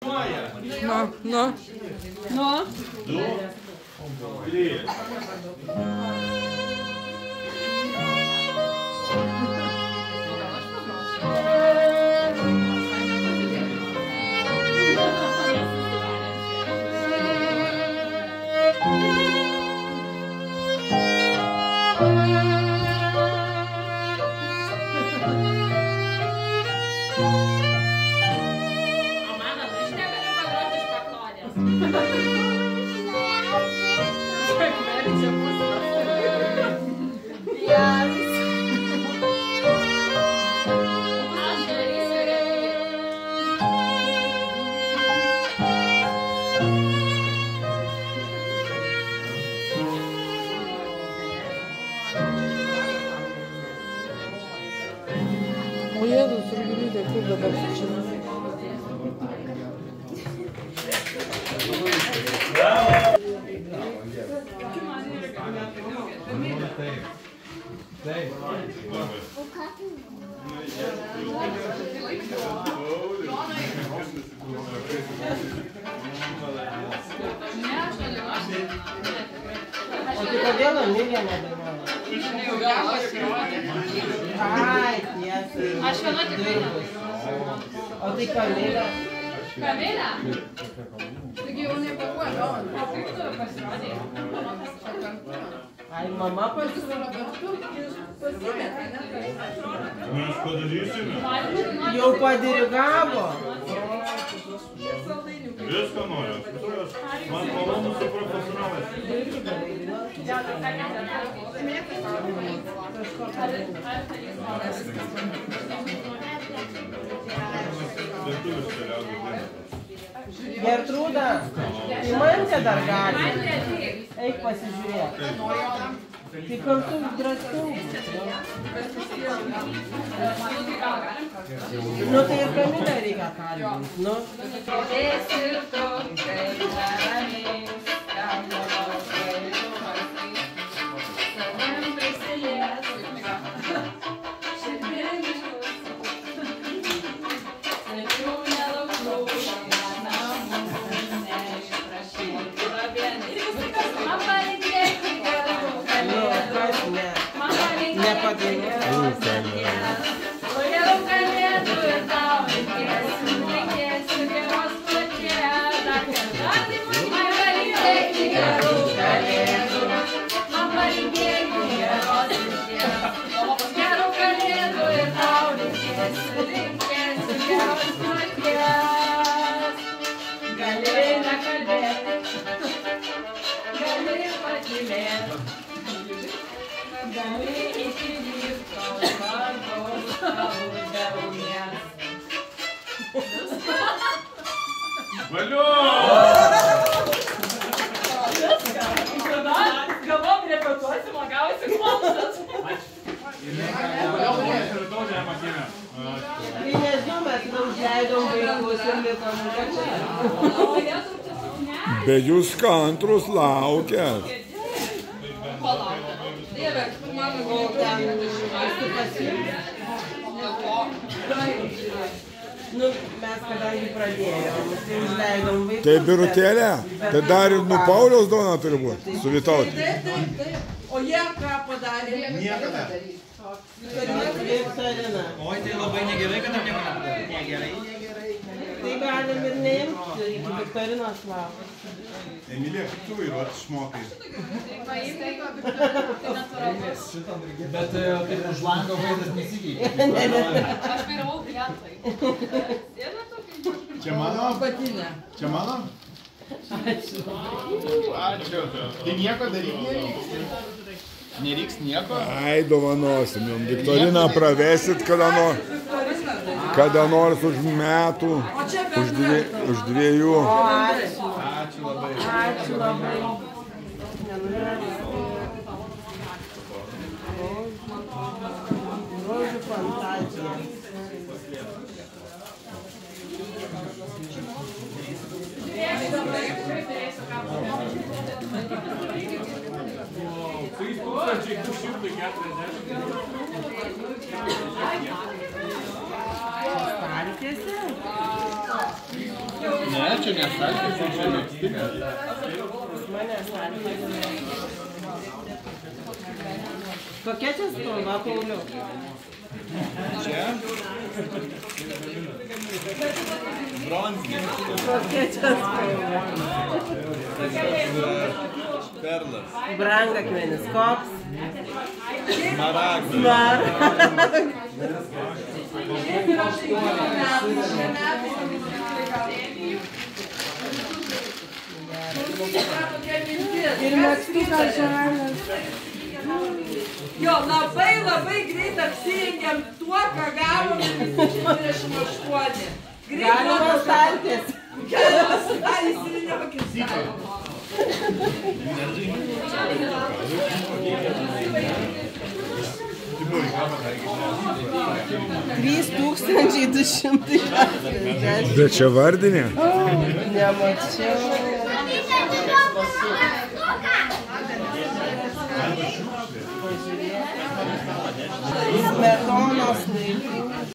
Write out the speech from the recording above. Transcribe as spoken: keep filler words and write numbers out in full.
Nu, nu. Nu. Du, trys. O Jėzus, Rugilydė, kur dabar čia? Taip. O tai kodėl Emilija nedainuoja? Ai, tiesai. Aš viena tikrai ne. O tai Kamilė? Kamilė? Taigi jau nepakuoja. O kaip tu pasirodė? Ai, mama pasirodė. Mes padarysime. Jau padirigavo. Viską noriu. Man malonu su profesionalais. Gertrūda, tai Mantė dar gali. Eik pasižiūrėk. Tai kartu drąsiau. Nu tai ir Kamilę reikia kalbinti. Nu. Valiu! Gavom repetuosim, o gausim kontas. Tai nežinau, mes užleidom vaikus ir likom čia. Bet jūs kantrus laukėt. Dieve, mano ten visi pasiimti. Nu, mes kadangi pradėjom, tai užleidom vaikus. Tai birutėlė? Tai dar ir nu Pauliaus duona turi būti, su Vytautu. Taip, taip, taip. O jie ką padarė? Niekada. Viktorina. Oi, tai labai negerai, kad tam nieko nepadarė. Negerai, negerai. Tai galim ir neimti iki Viktorinos laukti. Emilija, kaip tu vairuot išmokai? Bet kaip už lango vaizdas nesikeitė. Aš vairavau vietoj. Čia mano? Apatinė. Čia mano? Ačiū. Ačiū. Tai nieko daryti nereiks. Nereiks nieko? Ai, dovanosim jums. Viktoriną pravesit kada nors. Kada nors už metų, už, dvie, už dviejų. O, ačiū. Ačiū labai. Ačiū labai. Rožių fantazija. Staltiese? Ne, čia nesakė, čia mėgstinis. Kokia čia spalva, Pauliau? Čia? Bronzinė. Kokia čia spalva? Perlas. Brangakmenis. Koks? Smaragdas. Ir megztukas žalias. Jo, labai labai greit apsirengėm tuo, ką gavom dvidešimt aštuoni. Galima staltis. Galima staltis ir nepakirs. trys tūkstančiai du šimtai šešiasdešimt. Bet čia vardinė? Nemačiau. Smetonos laikų.